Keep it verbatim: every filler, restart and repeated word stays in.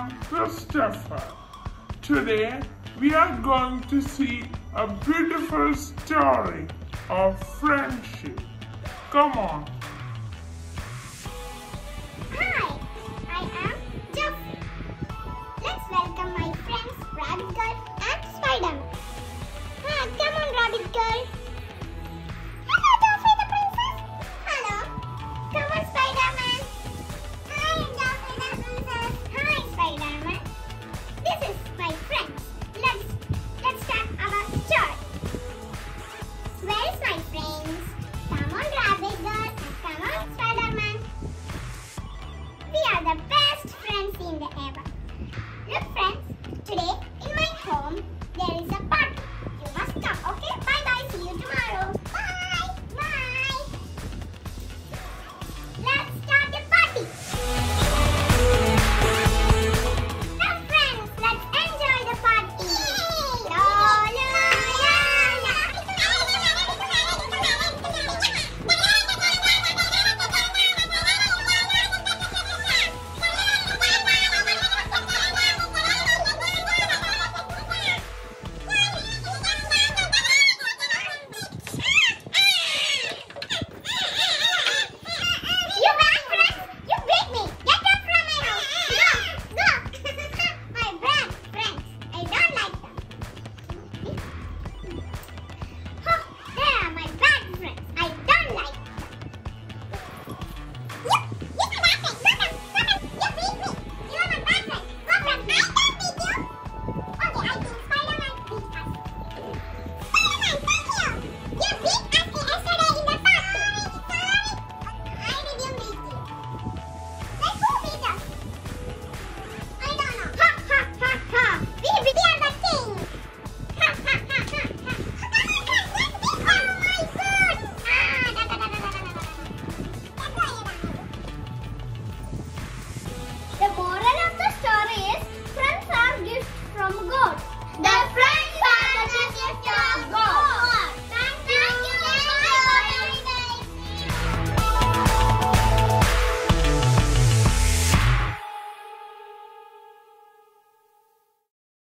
am Christopher. Today we are going to see a beautiful story of friendship. Come on. Hi, I am Jeffrey. Let's welcome my friends Rabbit Girl and Spider-Man. Ah, come on, Rabbit Girl.